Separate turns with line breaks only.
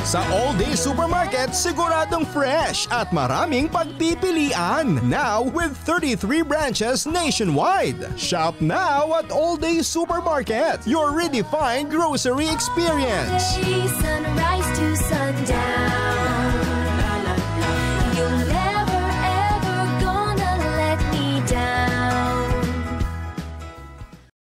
Sa All Day Supermarket, siguradong fresh at maraming pagpipilian. Now with 33 branches nationwide. Shop now at All Day Supermarket, your redefined grocery experience.
Sunrise to sundown.